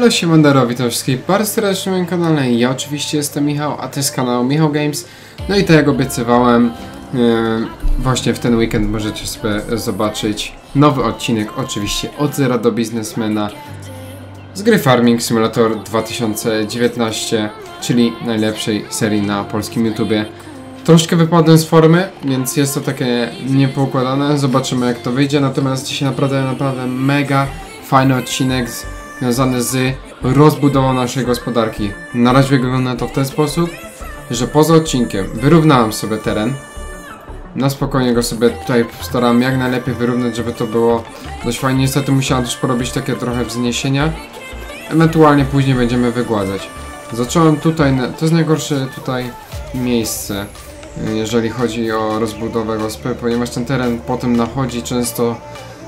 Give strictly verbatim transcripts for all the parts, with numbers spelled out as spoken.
Elo, siemandero, witam wszystkich bardzo serdecznie na moim kanale. Ja oczywiście jestem Michał, a to jest kanał Michał Games. No i tak jak obiecywałem, yy, właśnie w ten weekend możecie sobie zobaczyć nowy odcinek, oczywiście od zera do biznesmena z gry Farming Simulator dwa tysiące dziewiętnaście, czyli najlepszej serii na polskim YouTubie. Troszkę wypadłem z formy, więc jest to takie niepoukładane, zobaczymy jak to wyjdzie, natomiast dzisiaj naprawdę, naprawdę mega fajny odcinek związany z rozbudową naszej gospodarki. Na razie wygląda to w ten sposób, że poza odcinkiem wyrównałem sobie teren. Na spokojnie go sobie tutaj starałem jak najlepiej wyrównać, żeby to było dość fajnie. Niestety musiałem też porobić takie trochę wzniesienia. Ewentualnie później będziemy wygładzać. Zacząłem tutaj, to jest najgorsze tutaj miejsce, jeżeli chodzi o rozbudowę gospy, ponieważ ten teren potem nachodzi często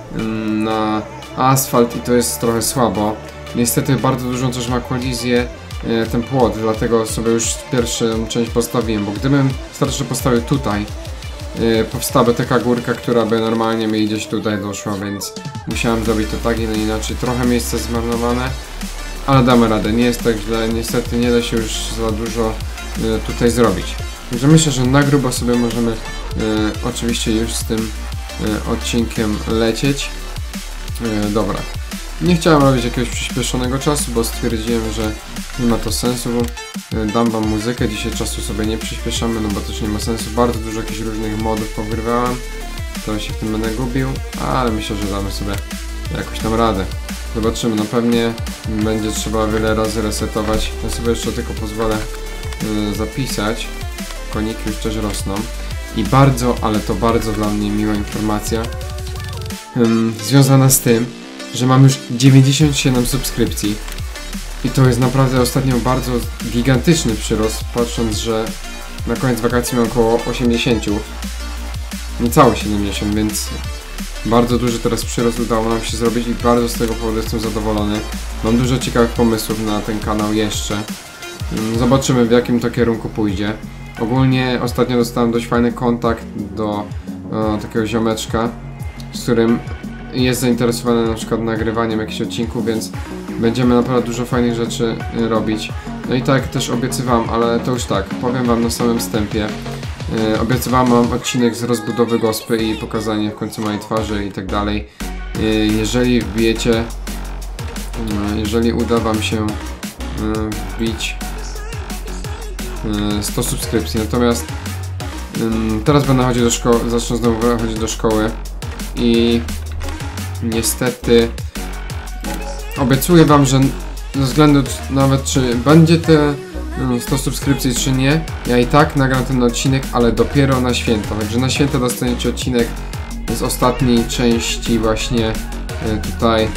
na asfalt i to jest trochę słabo. Niestety bardzo dużą też ma kolizję ten płot, dlatego sobie już pierwszą część postawiłem, bo gdybym starczy postawił tutaj, powstałaby taka górka, która by normalnie mi gdzieś tutaj doszła, więc musiałem zrobić to tak, ile inaczej. Trochę miejsce zmarnowane, ale damy radę, nie jest tak źle, niestety nie da się już za dużo tutaj zrobić. Także myślę, że na grubo sobie możemy oczywiście już z tym odcinkiem lecieć. Dobra. Nie chciałem robić jakiegoś przyspieszonego czasu, bo stwierdziłem, że nie ma to sensu. Dam wam muzykę, dzisiaj czasu sobie nie przyspieszamy, no bo też nie ma sensu. Bardzo dużo jakichś różnych modów pogrywałem, to się w tym będę gubił, ale myślę, że damy sobie jakoś tam radę. Zobaczymy, no pewnie będzie trzeba wiele razy resetować. Ja sobie jeszcze tylko pozwolę yy, zapisać. Koniki już też rosną. I bardzo, ale to bardzo dla mnie miła informacja yy, związana z tym, że mam już dziewięćdziesiąt siedem subskrypcji i to jest naprawdę ostatnio bardzo gigantyczny przyrost, patrząc, że na koniec wakacji mam około osiemdziesiąt, niecałe siedemdziesiąt, więc bardzo duży teraz przyrost udało nam się zrobić i bardzo z tego powodu jestem zadowolony. Mam dużo ciekawych pomysłów na ten kanał jeszcze, zobaczymy w jakim to kierunku pójdzie. Ogólnie ostatnio dostałem dość fajny kontakt do e, takiego ziomeczka, z którym jest zainteresowany na przykład nagrywaniem jakichś odcinków, więc będziemy naprawdę dużo fajnych rzeczy robić. No i tak też obiecywałem, ale to już tak, powiem wam na samym wstępie. Yy, obiecywałem wam odcinek z rozbudowy gospy i pokazanie w końcu mojej twarzy i tak dalej. Yy, jeżeli wbijecie, yy, jeżeli uda wam się yy, wbić yy, sto subskrypcji, natomiast yy, teraz będę chodzić do szkoły, zacznę znowu chodzić do szkoły i niestety obiecuję wam, że ze względu nawet czy będzie te sto subskrypcji czy nie, ja i tak nagram ten odcinek, ale dopiero na święta. Także na święta dostaniecie odcinek z ostatniej części właśnie tutaj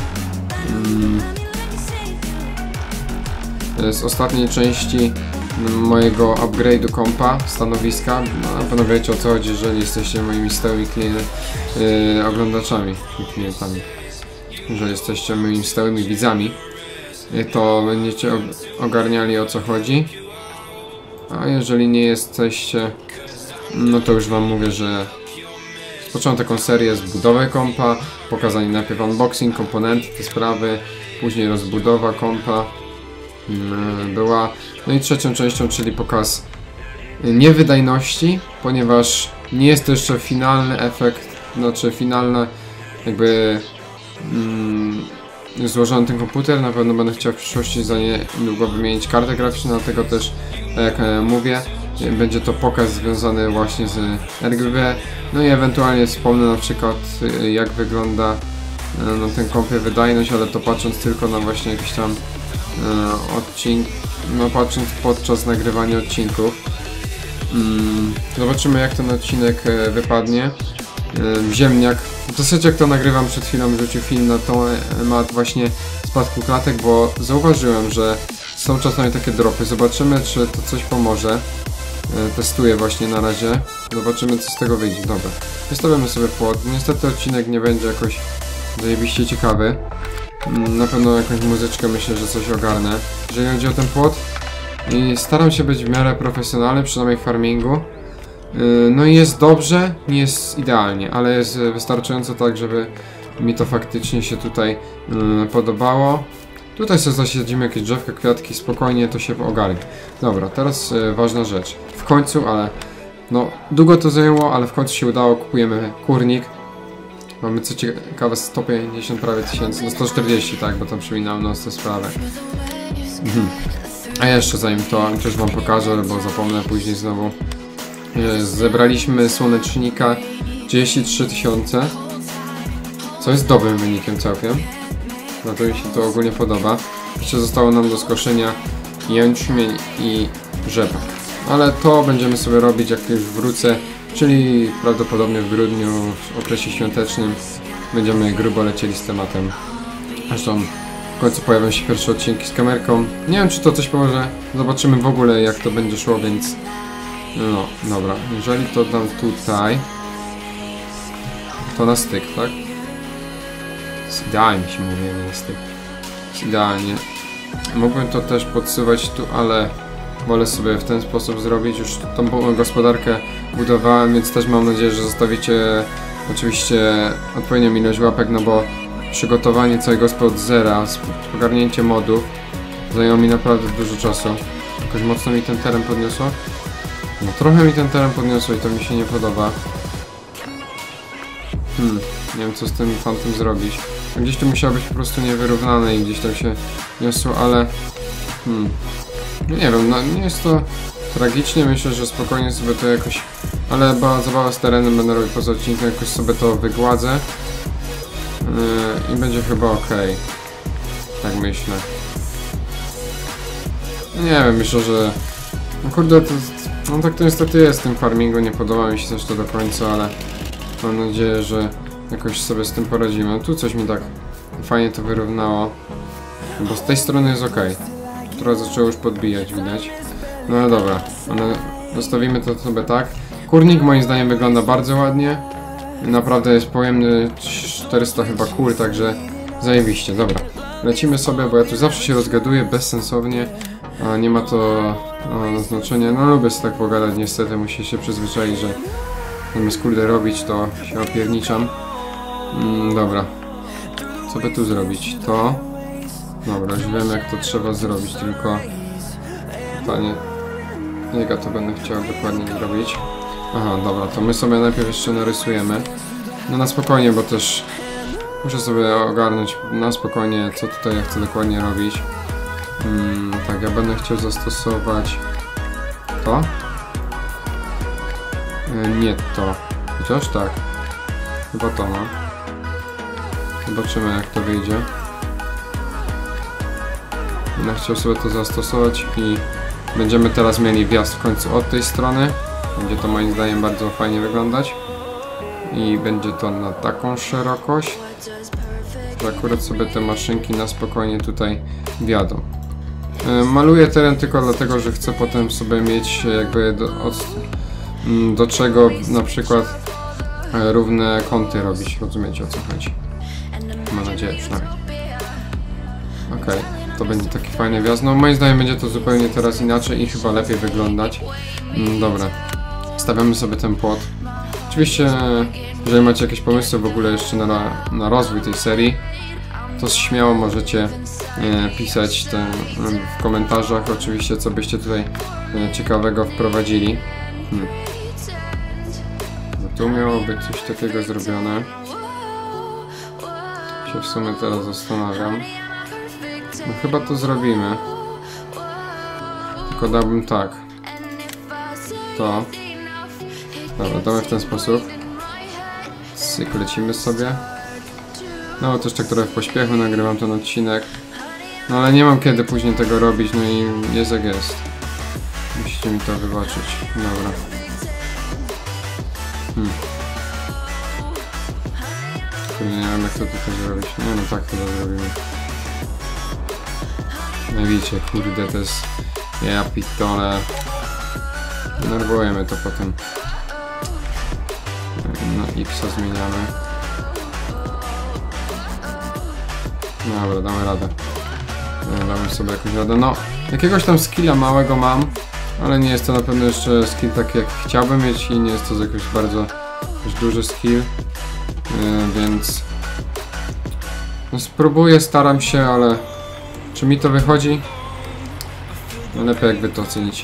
z ostatniej części mojego upgrade'u kompa, stanowiska. No, na pewno wiecie o co chodzi, jeżeli jesteście moimi stałymi klient, yy, oglądaczami i klientami. Jeżeli jesteście moimi stałymi widzami, yy, to będziecie ogarniali o co chodzi. A jeżeli nie jesteście, no to już wam mówię, że rozpocząłem taką serię z budowy kompa, pokazanie najpierw unboxing, komponenty, te sprawy, później rozbudowa kompa była. No i trzecią częścią, czyli pokaz niewydajności, ponieważ nie jest to jeszcze finalny efekt, znaczy finalne jakby mm, złożony ten komputer. Na pewno będę chciał w przyszłości za niedługo wymienić kartę graficzną, dlatego też, jak mówię, będzie to pokaz związany właśnie z R G B. No i ewentualnie wspomnę na przykład jak wygląda no, ten kompie wydajność, ale to patrząc tylko na właśnie jakiś tam e, odcinek, no patrząc podczas nagrywania odcinków. Mm, zobaczymy jak ten odcinek e, wypadnie. E, ziemniak, w zasadzie jak to nagrywam przed chwilą, rzucił film na temat właśnie spadku klatek, bo zauważyłem, że są czasami takie dropy. Zobaczymy czy to coś pomoże. E, testuję właśnie na razie. Zobaczymy co z tego wyjdzie. Dobra, wystawiamy sobie płot. Niestety odcinek nie będzie jakoś zajebiście ciekawy. Na pewno jakąś muzyczkę myślę, że coś ogarnę. Jeżeli chodzi o ten płot, i staram się być w miarę profesjonalny, przynajmniej w farmingu. No i jest dobrze, nie jest idealnie, ale jest wystarczająco tak, żeby mi to faktycznie się tutaj podobało. Tutaj sobie zasiedzimy jakieś drzewka, kwiatki, spokojnie to się ogarnie. Dobra, teraz e, ważna rzecz. W końcu, ale no długo to zajęło, ale w końcu się udało, kupujemy kurnik. Mamy co ciekawe sto pięćdziesiąt prawie tysięcy, no sto czterdzieści, tak, bo tam przypominam no tę sprawę. Mhm. A jeszcze zanim to też wam pokażę, bo zapomnę później znowu. E, zebraliśmy słonecznika trzydzieści trzy tysiące, co jest dobrym wynikiem całkiem. No to mi się to ogólnie podoba. Jeszcze zostało nam do skoszenia jęczmień i rzepak. Ale to będziemy sobie robić jak już wrócę, czyli prawdopodobnie w grudniu, w okresie świątecznym będziemy grubo lecieli z tematem. Zresztą w końcu pojawią się pierwsze odcinki z kamerką. Nie wiem czy to coś pomoże, zobaczymy w ogóle jak to będzie szło, więc no dobra, jeżeli to dam tutaj, to na styk, tak? Idealnie się mówi, nie styk. Idealnie. Mógłbym to też podsuwać tu, ale wolę sobie w ten sposób zrobić. Już tą gospodarkę budowałem, więc też mam nadzieję, że zostawicie oczywiście odpowiednią ilość łapek, no bo przygotowanie całej gospy od zera, ogarnięcie modów zajęło mi naprawdę dużo czasu. Jakoś mocno mi ten teren podniosło. No trochę mi ten teren podniosło i to mi się nie podoba. Hmm, nie wiem co z tym fantem zrobić. Gdzieś to musiało być po prostu niewyrównane i gdzieś tam się niosło, ale hmm, no nie wiem, no nie jest to tragicznie, myślę, że spokojnie sobie to jakoś, ale ba, zabawa z terenem będę robił poza odcinkiem, jakoś sobie to wygładzę yy, i będzie chyba ok. Tak myślę. Nie wiem, myślę, że no kurde, to, no tak to niestety jest w tym farmingu, nie podoba mi się też to do końca, ale mam nadzieję, że jakoś sobie z tym poradzimy. No tu coś mi tak fajnie to wyrównało, bo z tej strony jest ok. Która zaczęło już podbijać, widać. No ale dobra, ale zostawimy to sobie tak. Kurnik moim zdaniem wygląda bardzo ładnie. Naprawdę jest pojemny, czterysta chyba kur, także zajebiście, dobra. Lecimy sobie, bo ja tu zawsze się rozgaduję bezsensownie, a nie ma to no, znaczenia. No lubię sobie tak pogadać, niestety muszę się przyzwyczaić, że zamiast kurde robić, to się opierniczam. Mm, dobra. Co by tu zrobić? To... Dobra, już wiem jak to trzeba zrobić, tylko... Pytanie... Jak ja to będę chciał dokładnie zrobić? Aha, dobra, to my sobie najpierw jeszcze narysujemy. No na spokojnie, bo też... Muszę sobie ogarnąć na spokojnie, co tutaj ja chcę dokładnie robić. Hmm, tak, ja będę chciał zastosować... To? E, nie to. Chociaż tak. Chyba to ma. Zobaczymy jak to wyjdzie. Będę chciał sobie to zastosować i będziemy teraz mieli wjazd w końcu od tej strony. Będzie to moim zdaniem bardzo fajnie wyglądać. I będzie to na taką szerokość. To akurat sobie te maszynki na spokojnie tutaj wjadą. Maluję teren tylko dlatego, że chcę potem sobie mieć jakby do, od, do czego na przykład równe kąty robić. Rozumiecie o co chodzi? Mam nadzieję przynajmniej. Okej, okay, to będzie taki fajny wjazd. No moim zdaniem będzie to zupełnie teraz inaczej i chyba lepiej wyglądać. Mm, dobra, stawiamy sobie ten płot. Oczywiście, jeżeli macie jakieś pomysły w ogóle jeszcze na, na rozwój tej serii, to śmiało możecie e, pisać ten, w komentarzach oczywiście, co byście tutaj e, ciekawego wprowadzili. Hmm. No tu miało być coś takiego zrobione. Się w sumie teraz zastanawiam. No chyba to zrobimy. Tylko dałbym tak. To. Dobra, damy w ten sposób. Cyk, lecimy sobie. No bo też tak trochę w pośpiechu nagrywam ten odcinek. No ale nie mam kiedy później tego robić, no i jest jak jest. Musicie mi to wybaczyć. Dobra. Hmm. Nie wiem jak to tutaj zrobić. Nie no tak chyba zrobimy. No widzicie, kurde to jest... Ja pitole. Nerwujemy to potem. No X zmieniamy. Dobra, damy radę. Damy sobie jakąś radę. No, jakiegoś tam skilla małego mam, ale nie jest to na pewno jeszcze skill taki jak chciałbym mieć i nie jest to jakiś bardzo jakiś duży skill, yy, więc no, spróbuję, staram się, ale Czy mi to wychodzi? No lepiej jak wy to ocenicie.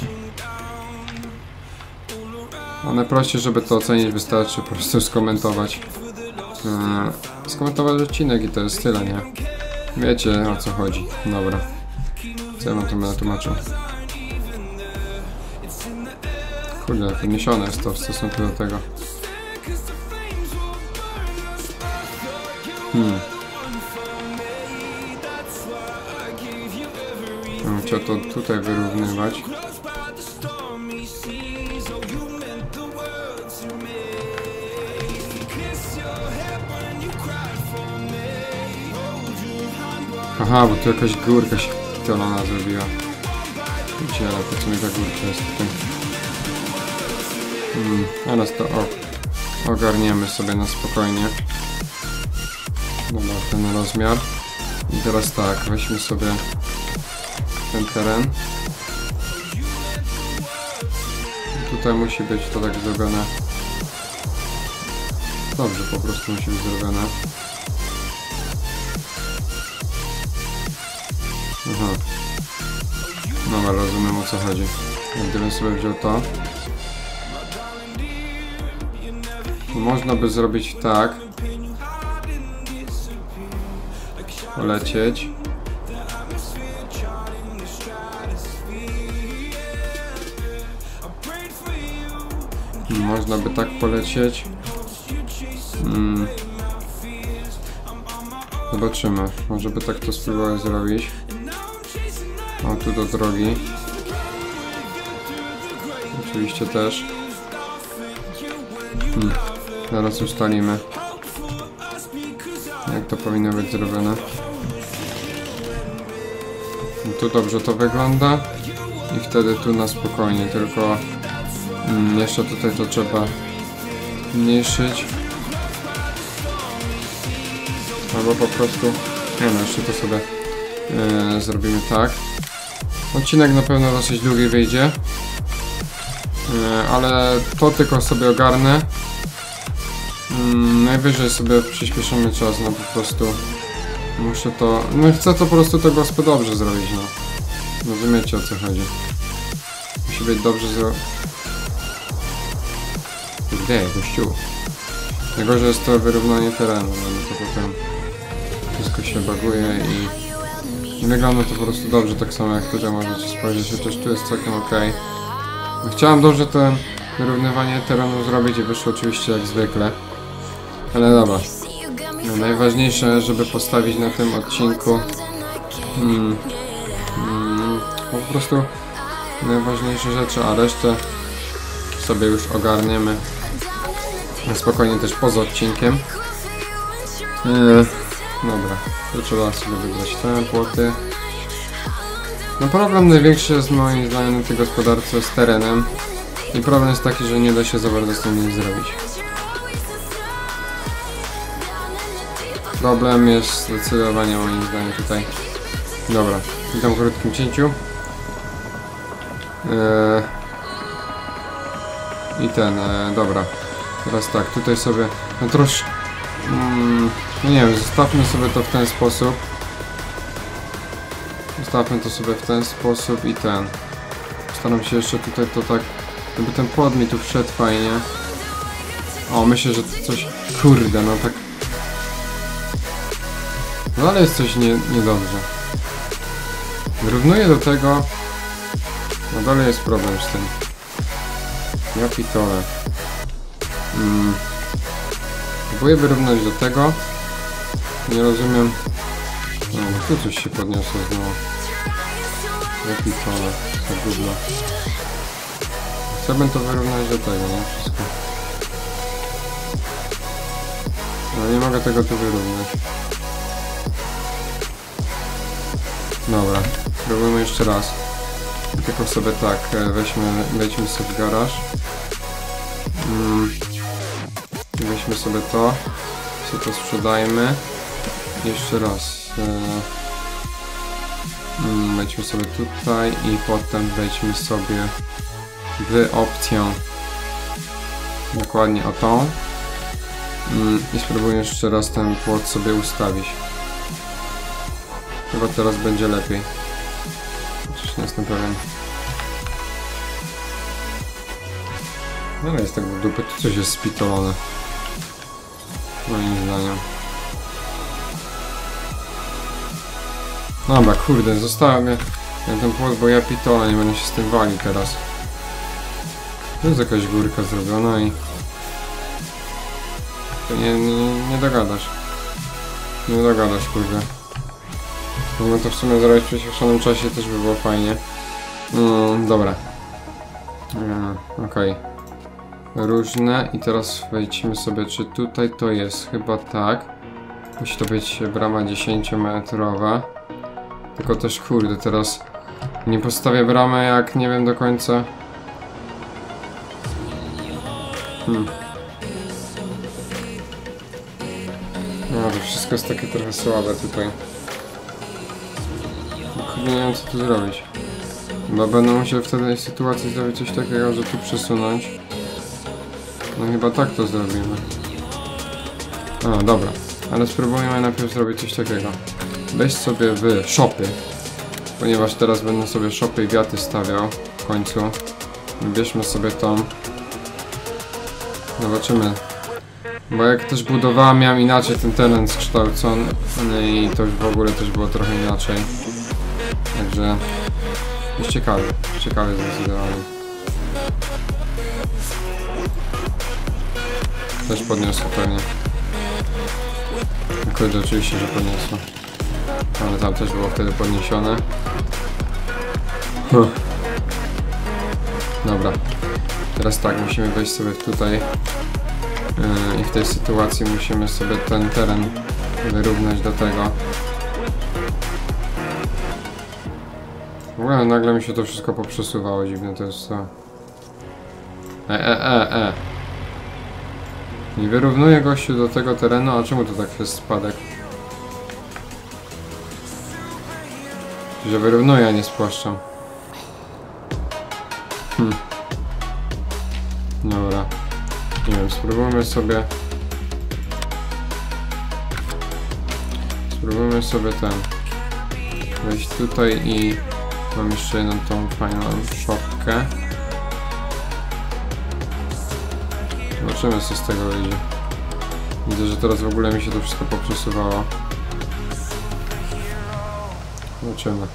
A najprościej, żeby to ocenić, wystarczy po prostu skomentować. Eee, skomentować odcinek i to jest tyle, nie? Wiecie o co chodzi. Dobra. Co ja wam to będę tłumaczył? Kurde, podniesione jest to w stosunku do tego. Hmm. Bym chciał to tutaj wyrównywać. Aha, bo tu jakaś górka się pitolona zrobiła. Wiecie, ale po co mi ta górka jest tutaj? Hmm, teraz to o, ogarniemy sobie na spokojnie. Dobra, ten rozmiar. I teraz tak, weźmy sobie ten teren. I tutaj musi być to tak zrobione. Dobrze, po prostu musi być zrobione. Aha. Dobra, rozumiem o co chodzi. Gdybym sobie wziął to, to można by zrobić tak. Polecieć. Można by tak polecieć. Hmm. Zobaczymy. Może by tak to spróbować zrobić. O, tu do drogi. Oczywiście też. Hmm. Zaraz ustalimy, jak to powinno być zrobione. Tu dobrze to wygląda. I wtedy tu na spokojnie, tylko hmm, jeszcze tutaj to trzeba zmniejszyć. Albo po prostu... Nie no, jeszcze to sobie yy, zrobimy tak. Odcinek na pewno dosyć długi wyjdzie. Yy, ale to tylko sobie ogarnę. Yy, najwyżej sobie przyspieszymy czas, no po prostu muszę to... No chcę to po prostu to gospę dobrze zrobić, no. Rozumiecie o co chodzi. Musi być dobrze zrobione. Gdzie, gościu? Najgorzej jest to wyrównanie terenu, no to potem wszystko się baguje i nie wygląda to po prostu dobrze, tak samo jak tutaj możecie spojrzeć, chociaż tu jest całkiem ok. Chciałem dobrze to wyrównywanie terenu zrobić i wyszło oczywiście jak zwykle. Ale dobra. No, najważniejsze, żeby postawić na tym odcinku hmm, hmm, po prostu najważniejsze rzeczy, a resztę sobie już ogarniemy na spokojnie też poza odcinkiem. Eee, dobra, to trzeba sobie wybrać te płoty. No problem największy jest moim zdaniem na tej gospodarce z terenem. I problem jest taki, że nie da się za bardzo z tym nic zrobić. Problem jest zdecydowanie moim zdaniem tutaj. Dobra, witam w krótkim cięciu. Eee, I ten, e, dobra. Teraz tak, tutaj sobie, no troszkę, mm, no nie wiem, zostawmy sobie to w ten sposób. Zostawmy to sobie w ten sposób i ten. Staram się jeszcze tutaj to tak, żeby ten płot mi tu wszedł fajnie. O, myślę, że to coś, kurde, no tak. No ale jest coś nie, niedobrze. Wyrównuję do tego, no dalej jest problem z tym. Ja pitole. Hmm. Próbuję wyrównać do tego. Nie rozumiem. No, tu coś się podniosło znowu. Ja pitole. To gówno. Chciałbym to wyrównać do tego, nie? Wszystko. No nie mogę tego tu wyrównać. Dobra. Spróbujmy jeszcze raz. Tylko sobie tak, weźmy, wejdźmy sobie w garaż. Mm. Weźmy sobie to. Co to sprzedajmy. Jeszcze raz. Mm, wejdźmy sobie tutaj i potem wejdźmy sobie w opcję. Dokładnie o tą. Mm, I spróbuję jeszcze raz ten płot sobie ustawić. Chyba teraz będzie lepiej. Chociaż nie jestem pewien. No ale jest tak w dupy, to coś jest spitolone. Moim zdaniem. Dobra, kurde, zostałem mnie ten płot, bo ja pitole, nie będę się z tym walił teraz. To jest jakaś górka zrobiona i... To nie, nie, nie dogadasz. Nie dogadasz, kurde. Mógłbym to w sumie zrobić w przyspieszonym czasie, też by było fajnie. No, dobra. Eee, Okej. Okay. Różne i teraz wejdźmy sobie, czy tutaj to jest, chyba tak. Musi to być brama dziesięciometrowa. Tylko też kurde, teraz nie postawię bramę, jak nie wiem do końca. Hmm. No to wszystko jest takie trochę słabe tutaj. Kurde, nie wiem co tu zrobić. Chyba będę musiał w tej sytuacji zrobić coś takiego, że tu przesunąć. No chyba tak to zrobimy. A, dobra. Ale spróbujmy najpierw zrobić coś takiego. Weź sobie w shopy. Ponieważ teraz będę sobie shopy i wiaty stawiał w końcu. Bierzmy sobie tą. Zobaczymy. Bo jak też budowałem, miałem inaczej ten teren zkształcony. I to już w ogóle też było trochę inaczej. Także... jest ciekawy. Ciekawy zdecydowanie. Też podniosło pewnie. Kurde, oczywiście, że podniosło. Ale tam też było wtedy podniesione. Huh. Dobra. Teraz tak, musimy wejść sobie tutaj. Yy, I w tej sytuacji musimy sobie ten teren wyrównać do tego. W ogóle nagle mi się to wszystko poprzesuwało, dziwne to jest co. E, e, e, e. Nie wyrównuję gościu do tego terenu, a czemu to tak jest spadek? Że wyrównuję, a nie spłaszczam. Hm. Dobra. Nie wiem, spróbujmy sobie... Spróbujmy sobie ten... wejść tutaj i... mam jeszcze jedną tą fajną szopkę. Zobaczymy co z tego wyjdzie. Widzę, że teraz w ogóle mi się to wszystko poprzesuwało. Zobaczymy.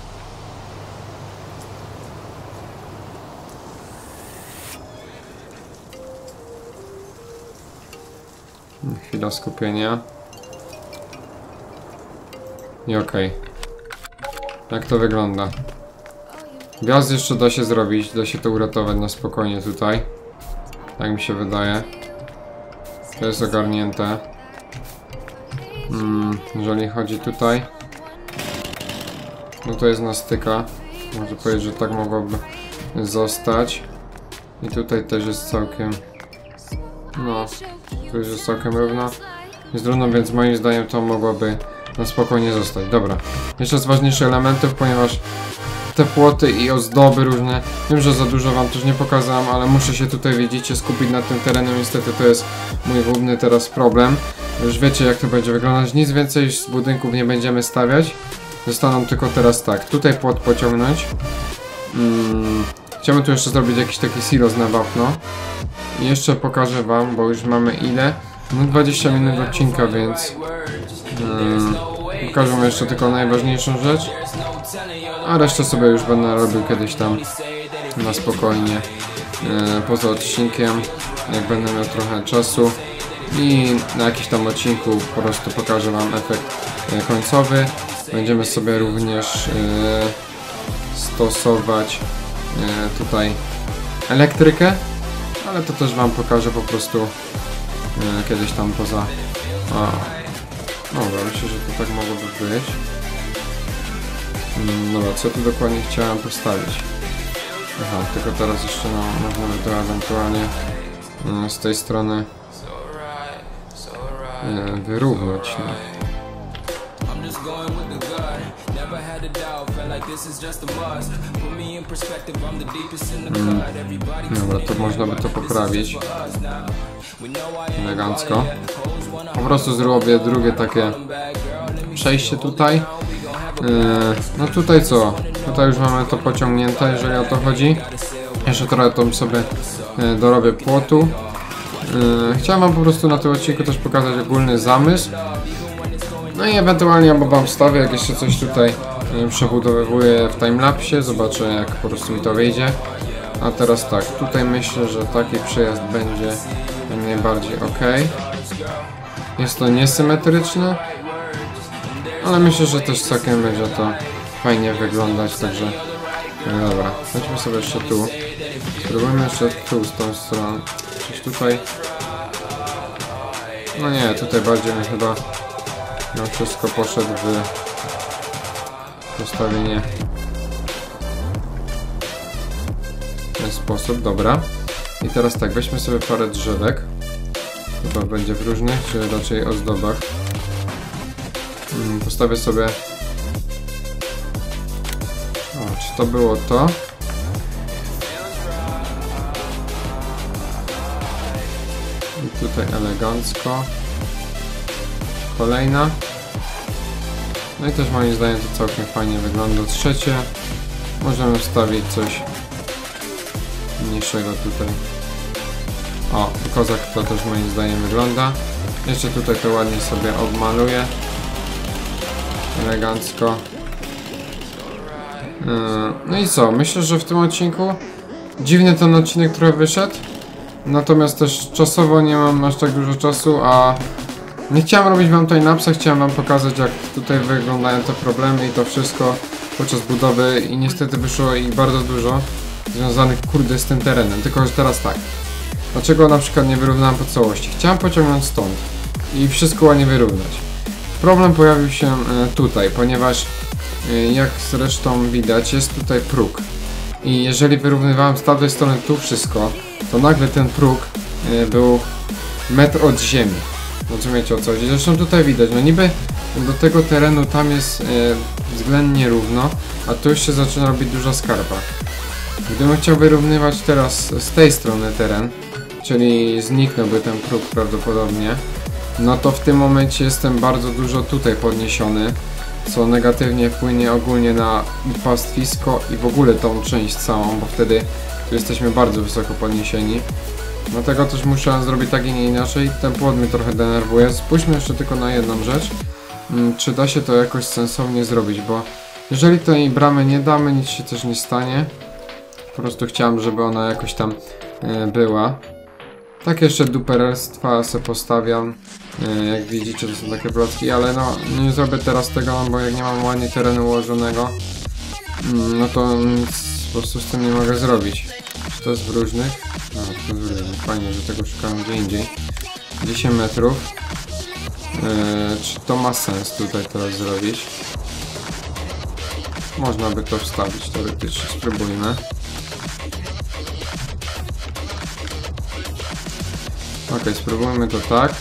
Chwila skupienia. I okej. Okay. Jak to wygląda? Gwiazd jeszcze da się zrobić, da się to uratować na spokojnie tutaj. Tak mi się wydaje. To jest ogarnięte. Hmm, jeżeli chodzi tutaj, no to jest na styka. Można powiedzieć, że tak mogłoby zostać. I tutaj też jest całkiem... no, tu już jest całkiem równo. Jest równo, więc moim zdaniem to mogłoby na spokojnie zostać. Dobra. Jeszcze z ważniejszych elementów, ponieważ te płoty i ozdoby różne, wiem, że za dużo wam też nie pokazałem, ale muszę się tutaj, widzicie, skupić nad tym terenem. Niestety to jest mój główny teraz problem. Już wiecie, jak to będzie wyglądać. Nic więcej z budynków nie będziemy stawiać. Zostaną tylko teraz tak, tutaj płot pociągnąć. Hmm. Chciałbym tu jeszcze zrobić jakiś taki silos na wapno. I jeszcze pokażę wam, bo już mamy ile? No dwadzieścia minut odcinka, więc... Hmm. Pokażę wam jeszcze tylko najważniejszą rzecz. A resztę sobie już będę robił kiedyś tam na spokojnie e, poza odcinkiem, jak będę miał trochę czasu i na jakimś tam odcinku po prostu pokażę wam efekt e, końcowy. Będziemy sobie również e, stosować e, tutaj elektrykę, ale to też wam pokażę po prostu e, kiedyś tam poza... A, dobra, myślę, że to tak mogłoby być. Dobra, co tu dokładnie chciałem postawić? Aha, tylko teraz jeszcze no, można by to ewentualnie no, z tej strony e, wyrównać. No. Mm. Dobra, to można by to poprawić elegancko. Po prostu zrobię drugie takie przejście tutaj. No tutaj co? Tutaj już mamy to pociągnięte, jeżeli o to chodzi. Jeszcze trochę to sobie dorobię płotu. Chciałem wam po prostu na tym odcinku też pokazać ogólny zamysł. No i ewentualnie albo wam wstawię, jak jeszcze coś tutaj przebudowywuję w timelapsie. Zobaczę, jak po prostu mi to wyjdzie. A teraz tak, tutaj myślę, że taki przejazd będzie jak najbardziej ok. Jest to niesymetryczne, ale myślę, że też całkiem będzie to fajnie wyglądać, także no dobra, chodźmy sobie jeszcze tu. Spróbujmy jeszcze tu, z tą stroną. Coś tutaj. No nie, tutaj bardziej mi chyba no wszystko poszedł w postawienie w ten sposób, dobra. I teraz tak, weźmy sobie parę drzewek. Chyba będzie w różnych, czy raczej ozdobach. Postawię sobie... O, czy to było to? I tutaj elegancko. Kolejna. No i też moim zdaniem to całkiem fajnie wygląda. Trzecie. Możemy wstawić coś mniejszego tutaj. O, kozak to też moim zdaniem wygląda. Jeszcze tutaj to ładnie sobie obmaluję. Elegancko. No i co? Myślę, że w tym odcinku dziwny ten odcinek trochę wyszedł. Natomiast też czasowo nie mam aż tak dużo czasu, a nie chciałem robić wam timelapsa, chciałem wam pokazać, jak tutaj wyglądają te problemy i to wszystko podczas budowy i niestety wyszło ich bardzo dużo związanych, kurde, z tym terenem. Tylko że teraz tak. Dlaczego na przykład nie wyrównałem po całości? Chciałem pociągnąć stąd i wszystko ładnie wyrównać. Problem pojawił się tutaj, ponieważ jak zresztą widać, jest tutaj próg. I jeżeli wyrównywałem z tamtej strony tu wszystko, to nagle ten próg był metr od ziemi. Rozumiecie, o co chodzi? Zresztą tutaj widać, no niby do tego terenu tam jest względnie równo, a tu już się zaczyna robić duża skarpa. Gdybym chciał wyrównywać teraz z tej strony teren, czyli zniknąłby ten próg prawdopodobnie, no to w tym momencie jestem bardzo dużo tutaj podniesiony, co negatywnie wpłynie ogólnie na pastwisko i w ogóle tą część całą, bo wtedy tu jesteśmy bardzo wysoko podniesieni. Dlatego też muszę zrobić tak i nie inaczej. Ten płot mnie trochę denerwuje. Spójrzmy jeszcze tylko na jedną rzecz. Czy da się to jakoś sensownie zrobić, bo jeżeli tej bramy nie damy, nic się też nie stanie. Po prostu chciałem, żeby ona jakoś tam była. Tak jeszcze duperelstwa se postawiam. Jak widzicie, to są takie blocki, ale no nie zrobię teraz tego, bo jak nie mam ładnie terenu ułożonego, no to nic po prostu z tym nie mogę zrobić. Czy to jest w różnych? No, to jest w różnych. Fajnie, że tego szukałem gdzie indziej. dziesięć metrów. Yy, czy to ma sens tutaj teraz zrobić? Można by to wstawić teoretycznie. Spróbujmy. Ok, spróbujmy to tak.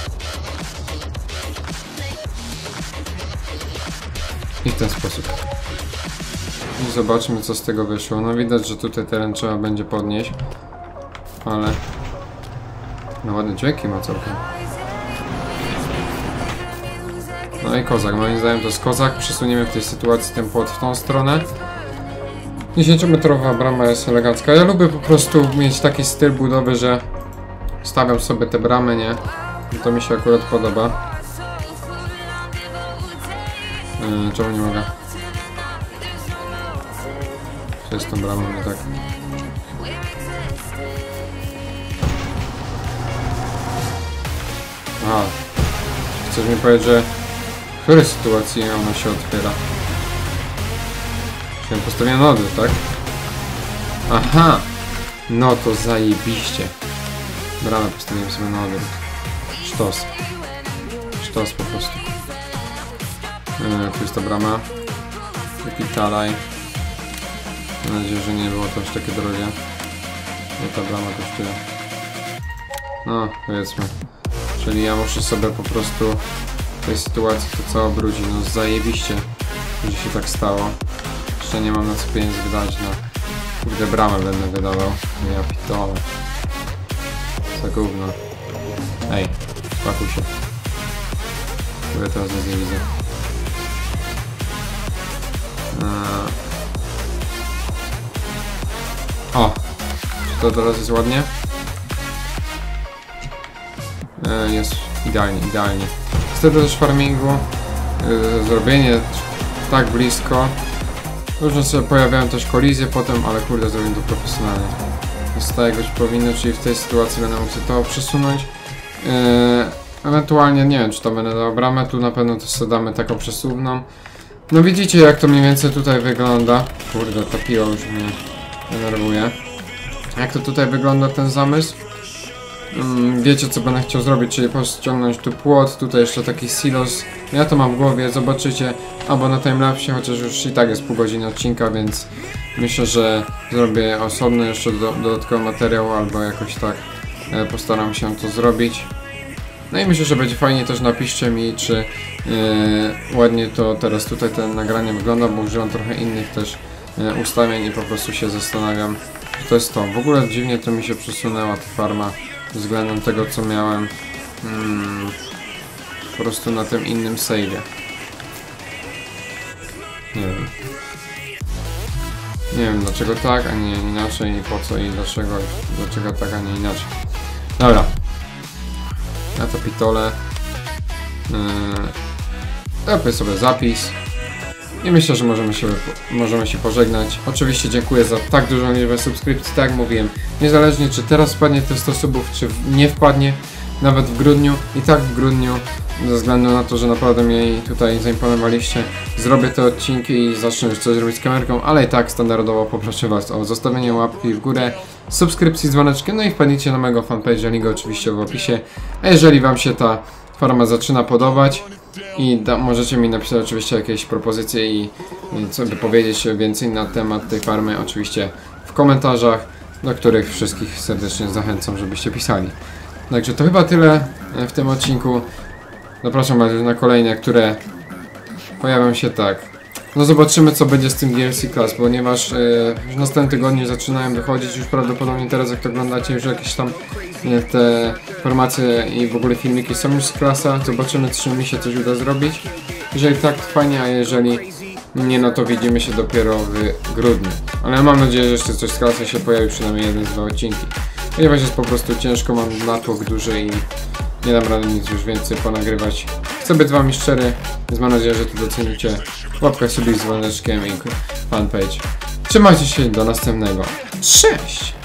I w ten sposób. I zobaczmy, co z tego wyszło. No widać, że tutaj teren trzeba będzie podnieść. Ale... no ładne dźwięki ma całkiem. No i kozak. Moim zdaniem to jest kozak. Przesuniemy w tej sytuacji ten płot w tą stronę. dziesięciometrowa brama jest elegancka. Ja lubię po prostu mieć taki styl budowy, że stawiam sobie te bramy, nie? I to mi się akurat podoba. Yy, czemu nie mogę? Co jest tą bramą, nie tak? Aha. Chcesz mi powiedzieć, że w której sytuacji ona się otwiera? Czyli postawię na odwrót, tak? Aha! No to zajebiście. Bramę postawiłem sobie na odwrót. Sztos. Sztos po prostu. Yy, tu jest ta brama. Wypitalaj. Mam nadzieję, że nie było to już takie drogie. I ta brama kosztuje. No, powiedzmy. Czyli ja muszę sobie po prostu w tej sytuacji to całe obrócić. No zajebiście, że się tak stało. Jeszcze nie mam na co pieniędzy wydać, no. Kurde, bramę będę wydawał. Ja pitole. Za gówno. Ej, spakuj się. Kurde, teraz nic nie widzę. O! Czy to teraz jest ładnie? Jest idealnie, idealnie. Niestety też farmingu zrobienie tak blisko. Różne sobie pojawiają też kolizje potem, ale kurde, zrobię to profesjonalnie. Jest tak jak być powinno, czyli w tej sytuacji będę mógł sobie to przesunąć. Yy, ewentualnie nie wiem, czy to będę dał bramę, tu na pewno to sobie damy taką przesuwną. No widzicie, jak to mniej więcej tutaj wygląda. Kurde, ta piła już mnie denerwuje. Jak to tutaj wygląda ten zamysł? Mm, wiecie, co będę chciał zrobić, czyli pościągnąć tu płot, tutaj jeszcze taki silos. Ja to mam w głowie, zobaczycie, albo na timelapsie, chociaż już i tak jest pół godziny odcinka, więc myślę, że zrobię osobny jeszcze do, dodatkowy materiał, albo jakoś tak e, postaram się to zrobić. No i myślę, że będzie fajnie, też napiszcie mi, czy e, ładnie to teraz tutaj ten nagranie wygląda, bo używam trochę innych też e, ustawień i po prostu się zastanawiam, czy to jest to. W ogóle dziwnie to mi się przesunęła ta farma względem tego, co miałem hmm, po prostu na tym innym save'ie. Nie wiem. Nie wiem dlaczego tak, a nie inaczej, i po co i dlaczego, dlaczego tak, a nie inaczej. Dobra. Ja to pitole. Yy, Lepiej sobie zapis. I myślę, że możemy się, możemy się pożegnać. Oczywiście dziękuję za tak dużą liczbę subskrypcji, tak jak mówiłem. Niezależnie czy teraz wpadnie te sto subów, czy nie wpadnie, nawet w grudniu. I tak w grudniu, ze względu na to, że naprawdę mnie tutaj zaimponowaliście, zrobię te odcinki i zacznę już coś robić z kamerką, ale i tak standardowo poproszę was o zostawienie łapki w górę, subskrypcji z dzwoneczkiem, no i wpadnijcie na mojego fanpage'a, link oczywiście w opisie. A jeżeli wam się ta farma zaczyna podobać i da, możecie mi napisać oczywiście jakieś propozycje i, i co by powiedzieć więcej na temat tej farmy, oczywiście w komentarzach, do których wszystkich serdecznie zachęcam, żebyście pisali. Także to chyba tyle w tym odcinku. Zapraszam was na kolejne, które pojawią się tak. No zobaczymy, co będzie z tym D L C Class, ponieważ yy, w następnym tygodniu zaczynają wychodzić już prawdopodobnie teraz, jak to oglądacie, już jakieś tam yy, te informacje i w ogóle filmiki są już z klasa. Zobaczymy, czy mi się coś uda zrobić. Jeżeli tak, to fajnie, a jeżeli nie, no to widzimy się dopiero w grudniu. Ale ja mam nadzieję, że jeszcze coś z klasy się pojawi, przynajmniej jeden, dwa odcinki. Ponieważ jest po prostu ciężko, mam natłok duży i nie dam rady nic już więcej ponagrywać. Chcę być z wami szczery, więc mam nadzieję, że to docenicie. Łapka, subik z dzwoneczkiem i fanpage. Trzymajcie się, do następnego. Cześć!